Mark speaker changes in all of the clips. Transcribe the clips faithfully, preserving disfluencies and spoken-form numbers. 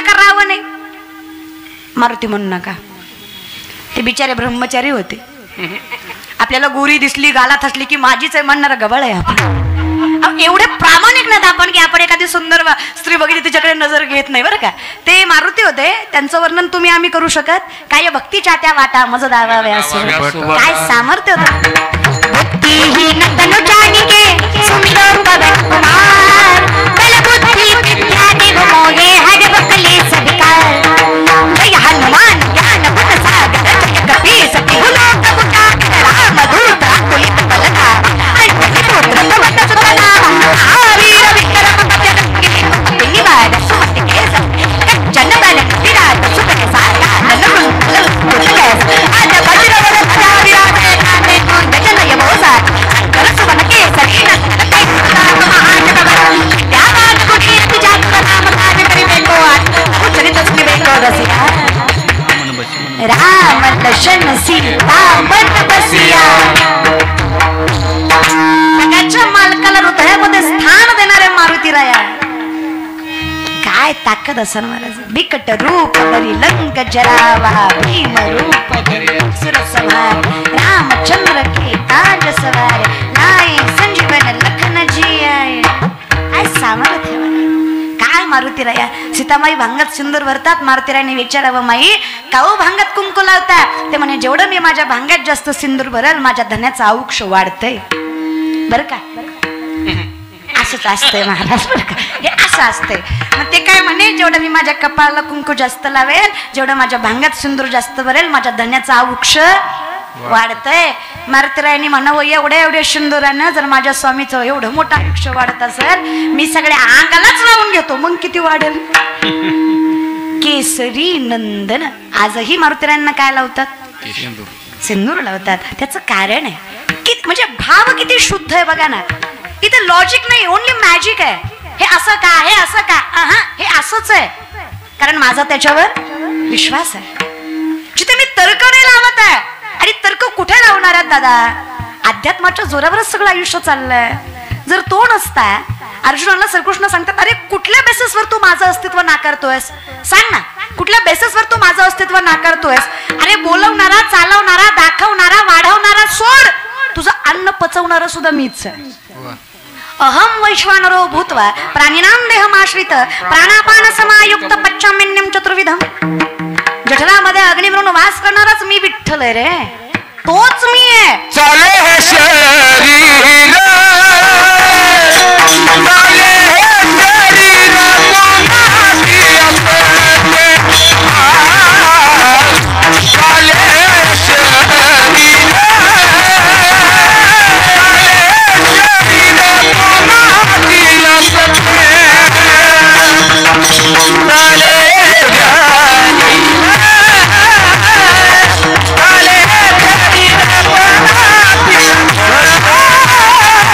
Speaker 1: का रावण आहे? मारुती म्हणू नका, ते बिचारे ब्रह्मचारी होते. आपल्याला गोरी दिसली गालात असली की माझीच आहे म्हणणारा गबळ आहे आपण. एवढे प्रामाणिक नाहीत आपण की आपण एखादी सुंदर स्त्री बघितली तिच्याकडे नजर घेत नाही बरं का. ते मारुती होते, त्यांचं वर्णन तुम्ही आम्ही करू शकत. काय भक्तीच्या त्या वाटा मज दावावे असं काय सामर्थ्य होतं. भक्तिहीन तनु जानिके सुमिरो पवन कुमार बलबुद्धि विद्या देव मोहे हर बकले सविकार. जय हनुमान ज्ञान गुण सागर जय कपीस तिहु लोक उजागर राम दूत अतुलित बलधामा अंजनी पुत्र पवन सुत नामा महावीर विक्रम बजरंगी निवार सुमति केस कंचन बरन विराट सुभग साकार नमन कुशलेश आज वज्रवर ध्वजा विराजे कांधे मूंज जनेऊ मोसार शंकर सुवन केसरी नंदन कैलास महाजगवंदन विद्यावान गुणी विजात नाम काज करिबेको आठ उच्चरित सुनिबेको रसिया. राम लक्ष्मण सीता बन बसिया. सगळ्याच्या मालकाला हृदयामध्ये स्थान देणारे मारुती राया. काय ताकद असेल महाराज. बिकट रूप धरी लंक जरावा भीम रूप धरी असुर संहार रामचंद्र के काज सवार नाई संजीवन लखन जियाय. काय सामर्थ्य काय मारुती राया. सीतामाई भांगात सिंदूर भरतात. मारुतीरायाने विचारावं माई काऊ भांगात कुंकू लावता. ते म्हणे जेवढं मी माझ्या भांग्यात जास्त सिंदूर भरल माझ्या धन्याचं आयुक्ष वाढतंय बरं का. असंच असतंय महाराज बरं का. हे असं असतंय. मग ते काय म्हणे जेवढं मी माझ्या कपाळाला कुंकू जास्त लावेल जेवढं माझ्या भांग्यात सिंदूर जास्त भरेल माझ्या धन्याचं आयुक्ष वाढतंय. मारुतीरायाने म्हणावं एवढ्या एवढ्या सिंदुरानं जर माझ्या स्वामीचं एवढं मोठं आयुष्य वाढत असेल मी सगळ्या अंगालाच लावून घेतो मग किती वाढेल. केसरी नंदन. आजही मारुतीरायांना काय लावतात? सिंदूर लावतात. त्याचं कारण आहे की म्हणजे भाव किती शुद्ध आहे बघा ना. इथे लॉजिक नाही ओनली मॅजिक आहे. हे असं का हे असं का हा हे असंच आहे कारण माझा त्याच्यावर विश्वास आहे. जिथे मी तर्क नाही लावत आहे. आणि तर्क कुठे लावणार आहेत दादा? अध्यात्माच्या जोरावरच सगळं आयुष्य चाललंय. जर तो नसता अर्जुनाला श्रीकृष्ण सांगतात अरे कुठल्या बेसिसवर तू माझं अस्तित्व नाकारतोयस सांग ना. कुठल्या बेसिसवर तू माझं अस्तित्व नाकारतोयस? अरे बोलवणारा चालवणारा दाखवणारा वाढवणारा सोड तुझं अन्न पचवणारा सुद्धा मीच आहे. अहम वैश्वानरो भूत्वा प्राणिनां देहमाश्रित प्राणापान समायुक्त पच्चाम्यन्यम चतुर्विधम. जठरामध्ये अग्नी म्हणून वास करणाराच मी विठ्ठल आहे रे. तोच मी आहे.
Speaker 2: चाले हे शरीर चाले हे शरीर कोणाची असते चाले हे शरीर चाले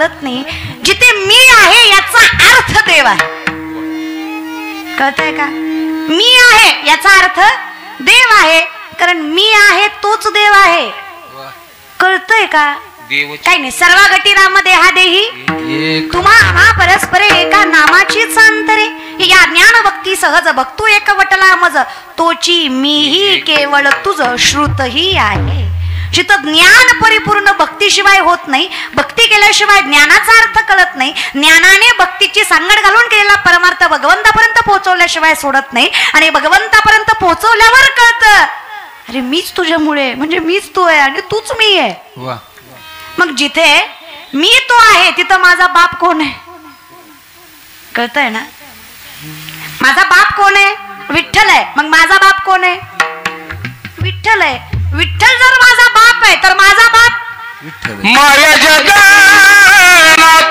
Speaker 1: कळत नाही. जिथे मी आहे याचा अर्थ देव आहे. कळतंय का? मी आहे याचा अर्थ देव आहे, कारण मी आहे तोच देव आहे. कळतंय का? काही नाही. सर्व घटीरामध्ये हा देही तुम्हा हा परस्परे एका नामाचीच अंतरे. या ज्ञान भक्ती सहज भक्तो एक वटला मज तोची मीही केवळ तुझ श्रुतही आहे. जिथं ज्ञान परिपूर्ण भक्तीशिवाय होत नाही, भक्ती केल्याशिवाय ज्ञानाचा अर्थ कळत नाही, ज्ञानाने भक्तीची सांगड घालून केलेला परमार्थ भगवंतापर्यंत पोहोचवल्याशिवाय सोडत नाही, आणि भगवंतापर्यंत पोहोचवल्यावर कळतं अरे मीच तुझ्यामुळे, म्हणजे मीच तू आहे आणि तूच मी आहे. मग जिथे मी तो आहे तिथं माझा बाप कोण आहे? कळतंय ना? माझा बाप कोण आहे? विठ्ठल आहे. मग माझा बाप कोण आहे? विठ्ठल आहे. विठ्ठल जर माझा बाप आहे तर माझा बाप
Speaker 2: माया जगन्नाथ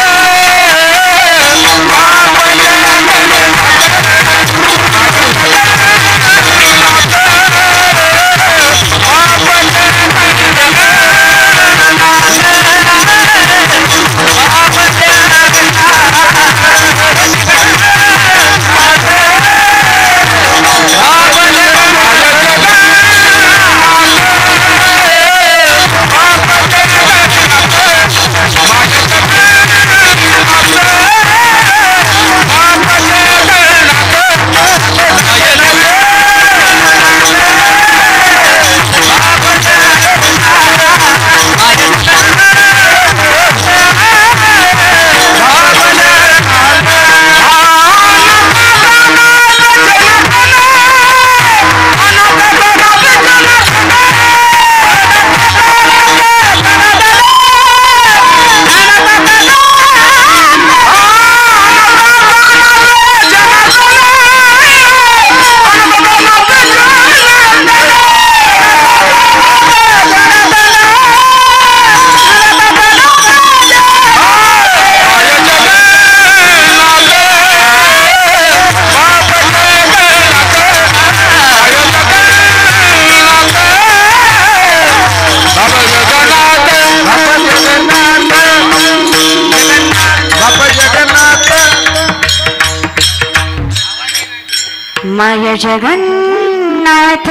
Speaker 1: माय जगन्नाथ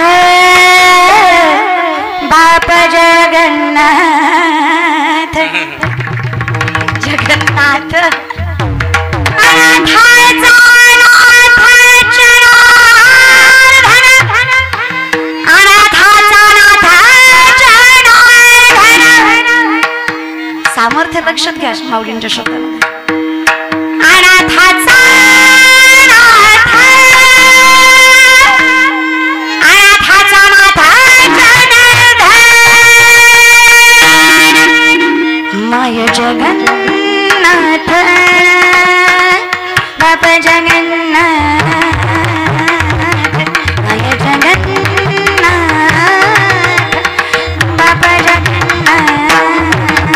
Speaker 1: बाप जगन्नाथ जगन्नाथ अनाथाचा नाथ जनार्दन अनाथाचा नाथ जनार्दन. सामर्थ्य लक्षात घ्या माऊलींच्या शब्दामध्ये. अनाथाचा माय जगन्नाथ बाप जगन्नाथ माय जगन्नाथ बाप जगन्नाथ.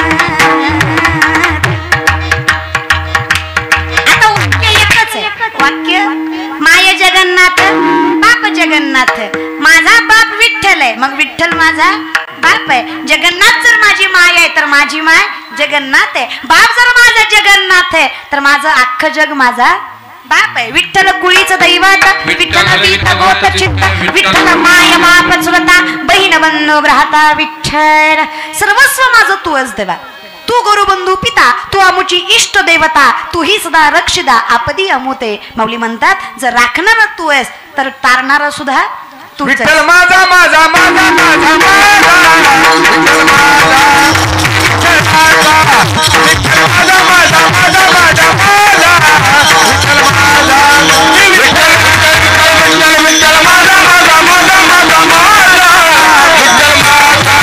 Speaker 1: आता वाक्य एकच आहे. वाक्य माय जगन्नाथ बाप जगन्नाथ. माझा बाप विठ्ठल आहे, मग विठ्ठल माझा बाप आहे. जगन्नाथ जर माझी माय आहे तर माझी माय जगन्नाथ आहे. बाप जर माझा जगन्नाथ आहे तर माझं अख्खं जग माझा बाप आहे. विठ्ठल कुळीचं दैवत, विठ्ठल वीत गोत चित्त, विठ्ठल माय बाप चुलता, बहीण बंधू भ्राता, विठ्ठल सर्वस्व माझं तूच देवा. तू गुरुबंधू पिता, तू अमुची इष्ट देवता, तू ही सदा रक्षिता आपदी अमुते. माऊली म्हणतात जर राखणार तू आहेस तर तारणार सुद्धा तू.
Speaker 2: विठ्ठल माझा माझा माझा माझा माझा विठ्ठल माझा विठ्ठल माझा विठ्ठल माझा माझा माझा माझा माझा विठ्ठल माझा विठ्ठल विठ्ठल विठ्ठल माझा माझा माझा माझा माझा विठ्ठल माझा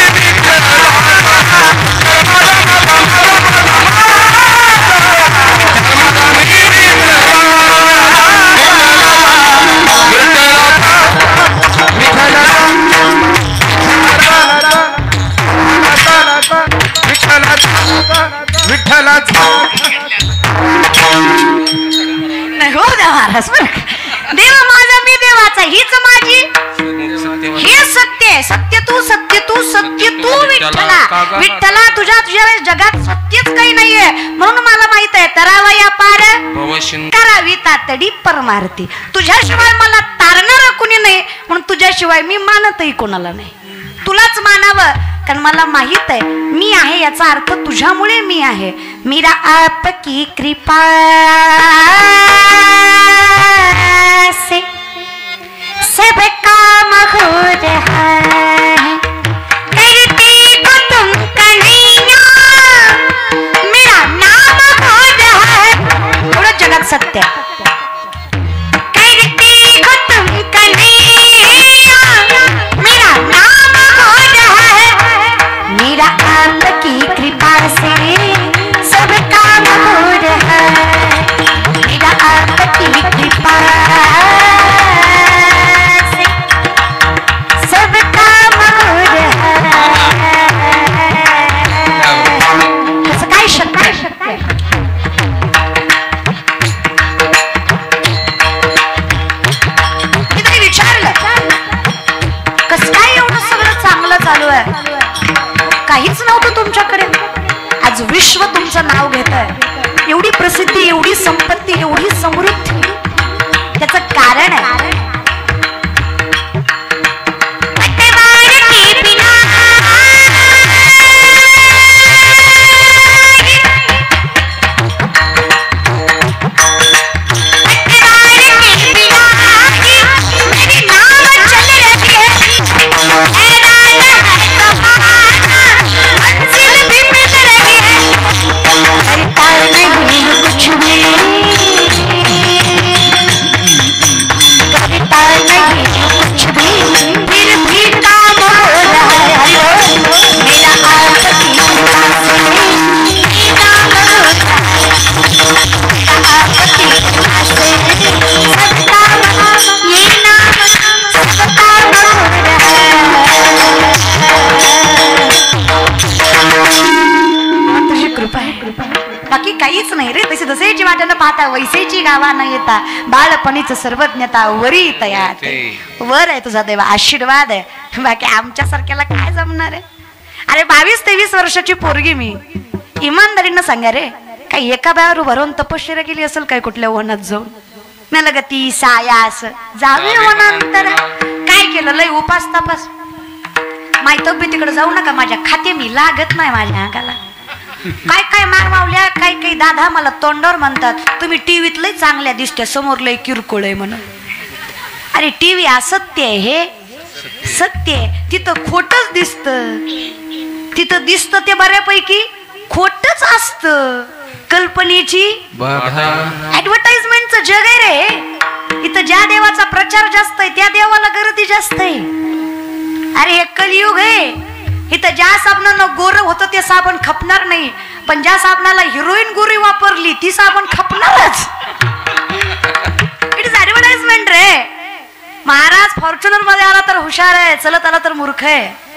Speaker 1: हो देव माझा मी देवाचा, हीच माझी हे सत्य आहे. सत्य तू सत्य तू सत्य तू विठ्ठला. विठ्ठला तुझ्या तुझ्या जगात सत्यच काही नाहीये. म्हणून मला माहित आहे तरावा या पार
Speaker 2: भवशिंद
Speaker 1: करावी तातडी परमार्थी. तुझ्याशिवाय मला तारणार कुणी नाही, म्हणून तुझ्याशिवाय मी मानतही कोणाला नाही. तुलाच मानावं, कारण मला माहित आहे मी आहे याचा अर्थ तुझ्यामुळे मी आहे. मीरा आपकी कृपा से सब काम हो रहा है, करती को तुम कन्हैया मेरा नाम हो रहा है. एवढं जगात सत्य. करती को तुम कन्हैया मेरा नाम हो रहा है, मेरा आपकी कृपा से सब काम हो रहा है, मेरा आपकी कृपा से सब काम हो रहा है. असं काय शक्य शक्य मी तरी विचारलं कसं काय एवढं सगळं चांगलं चालू आहे. काहीच नव्हतं तुमच्याकडे, आज विश्व तुमचं नाव घेत आहे. एवढी प्रसिद्धी, एवढी संपत्ती, एवढी समृद्धी, त्याचं कारण आहे बाकी काहीच नाही रे. तशी जसेची वाटेनं पाहता वैसेची गावा न येता, बाळपणीच सर्वज्ञता वरी तयात. वर आहे तुझा देवा, आशीर्वाद आहे. बाकी आमच्या सारख्याला काय जमणार आहे. अरे बावीस तेवीस वर्षाची पोरगी मी, इमानदारीनं सांगा रे, काही एका बायावर भरून तपश्चर्या केली असेल काय कुठल्या वनात जाऊन? नाही लग ती सायास जावे वनांतर काय केलं, लय उपास तपास. माय तब्येतीकडे जाऊ नका, माझ्या खाते मी लागत नाही माझ्या अंगाला. काय काय मार मावल्या, काय काही दादा मला तोंडावर म्हणतात तुम्ही टीव्हीत लय चांगल्या दिसते, समोर लय किरकोळ आहे म्हणून. अरे टीव्ही असत्य आहे, हे सत्य आहे. तिथं खोटच दिसत, तिथं दिसत ते बऱ्यापैकी खोटच असत. कल्पनेची ऍडव्हर्टाइजमेंटचं जग आहे रे. इथं ज्या देवाचा प्रचार जास्त आहे त्या देवाला गर्दी जास्त आहे. अरे हे कलियुग आहे. इथं ज्या साबणानं गोर होतं ते साबण खपणार नाही, पण ज्या साबणाला हिरोईन गोरी वापरली ती साबण खपणारच. इट इज ऍडव्हर्टाइजमेंट रे. महाराज फॉर्च्युनर मध्ये आला तर हुशार आहे, चलत आला तर मूर्ख आहे.